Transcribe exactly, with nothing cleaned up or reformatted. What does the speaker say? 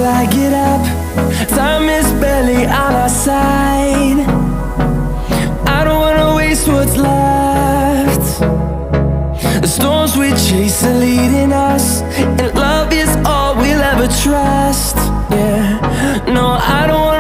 till I get up. Time is barely on our side. I don't wanna waste what's left. The storms we chase are leading us, and love is all we'll ever trust. Yeah, no, I don't